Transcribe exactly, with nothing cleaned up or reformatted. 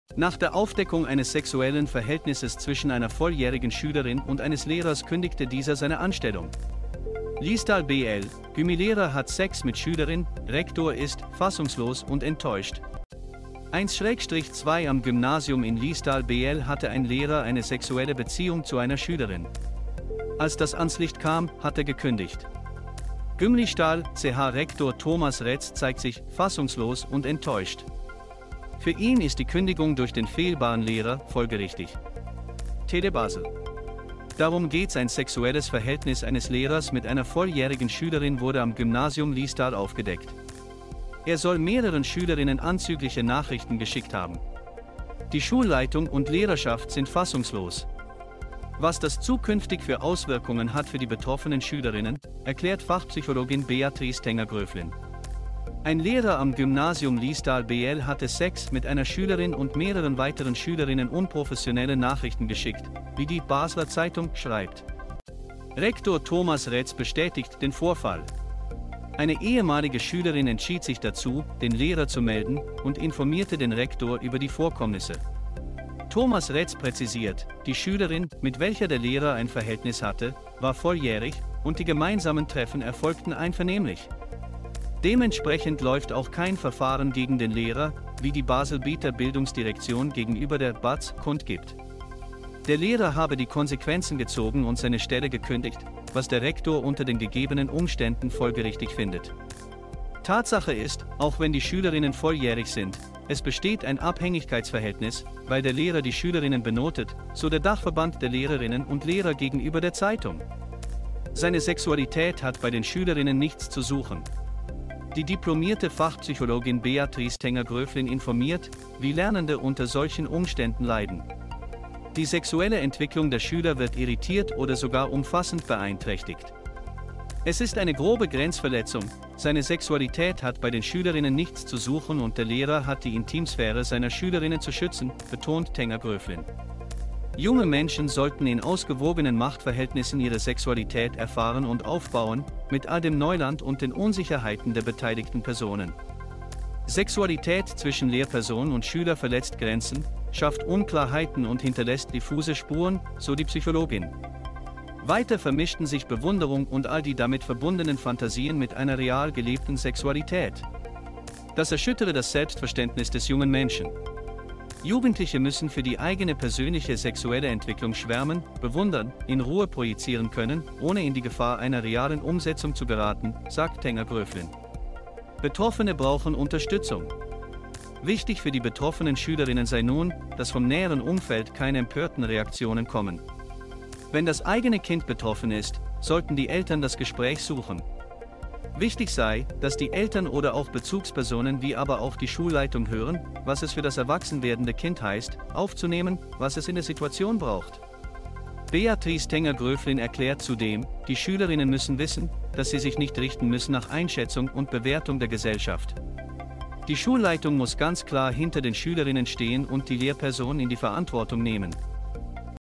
Nach der Aufdeckung eines sexuellen Verhältnisses zwischen einer volljährigen Schülerin und eines Lehrers kündigte dieser seine Anstellung. Liestal B L, Gymnasiallehrer hat Sex mit Schülerin, Rektor ist fassungslos und enttäuscht. eins zwei Am Gymnasium in Liestal B L hatte ein Lehrer eine sexuelle Beziehung zu einer Schülerin. Als das ans Licht kam, hat er gekündigt. Gymnasial C H Rektor Thomas Retz zeigt sich fassungslos und enttäuscht. Für ihn ist die Kündigung durch den fehlbaren Lehrer folgerichtig. Tele Basel. Darum geht's: Ein sexuelles Verhältnis eines Lehrers mit einer volljährigen Schülerin wurde am Gymnasium Liestal aufgedeckt. Er soll mehreren Schülerinnen anzügliche Nachrichten geschickt haben. Die Schulleitung und Lehrerschaft sind fassungslos. Was das zukünftig für Auswirkungen hat für die betroffenen Schülerinnen, erklärt Fachpsychologin Beatrice Tenger-Gröflin. Ein Lehrer am Gymnasium Liestal B L hatte Sex mit einer Schülerin und mehreren weiteren Schülerinnen unprofessionelle Nachrichten geschickt, wie die Basler Zeitung schreibt. Rektor Thomas Retz bestätigt den Vorfall. Eine ehemalige Schülerin entschied sich dazu, den Lehrer zu melden, und informierte den Rektor über die Vorkommnisse. Thomas Retz präzisiert, die Schülerin, mit welcher der Lehrer ein Verhältnis hatte, war volljährig, und die gemeinsamen Treffen erfolgten einvernehmlich. Dementsprechend läuft auch kein Verfahren gegen den Lehrer, wie die Basel-Bieter Bildungsdirektion gegenüber der B A Z kundgibt. Der Lehrer habe die Konsequenzen gezogen und seine Stelle gekündigt, was der Rektor unter den gegebenen Umständen folgerichtig findet. Tatsache ist, auch wenn die Schülerinnen volljährig sind, es besteht ein Abhängigkeitsverhältnis, weil der Lehrer die Schülerinnen benotet, so der Dachverband der Lehrerinnen und Lehrer gegenüber der Zeitung. Seine Sexualität hat bei den Schülerinnen nichts zu suchen. Die diplomierte Fachpsychologin Beatrice Tenger-Gröflin informiert, wie Lernende unter solchen Umständen leiden. Die sexuelle Entwicklung der Schüler wird irritiert oder sogar umfassend beeinträchtigt. Es ist eine grobe Grenzverletzung, seine Sexualität hat bei den Schülerinnen nichts zu suchen und der Lehrer hat die Intimsphäre seiner Schülerinnen zu schützen, betont Tenger-Gröflin. Junge Menschen sollten in ausgewogenen Machtverhältnissen ihre Sexualität erfahren und aufbauen, mit all dem Neuland und den Unsicherheiten der beteiligten Personen. Sexualität zwischen Lehrperson und Schüler verletzt Grenzen, schafft Unklarheiten und hinterlässt diffuse Spuren, so die Psychologin. Weiter vermischten sich Bewunderung und all die damit verbundenen Fantasien mit einer real gelebten Sexualität. Das erschüttere das Selbstverständnis des jungen Menschen. Jugendliche müssen für die eigene persönliche sexuelle Entwicklung schwärmen, bewundern, in Ruhe projizieren können, ohne in die Gefahr einer realen Umsetzung zu geraten, sagt Tenger-Gröflin. Betroffene brauchen Unterstützung. Wichtig für die betroffenen Schülerinnen sei nun, dass vom näheren Umfeld keine empörten Reaktionen kommen. Wenn das eigene Kind betroffen ist, sollten die Eltern das Gespräch suchen. Wichtig sei, dass die Eltern oder auch Bezugspersonen wie aber auch die Schulleitung hören, was es für das erwachsen werdende Kind heißt, aufzunehmen, was es in der Situation braucht. Beatrice Tenger-Gröflin erklärt zudem, die Schülerinnen müssen wissen, dass sie sich nicht richten müssen nach Einschätzung und Bewertung der Gesellschaft. Die Schulleitung muss ganz klar hinter den Schülerinnen stehen und die Lehrperson in die Verantwortung nehmen.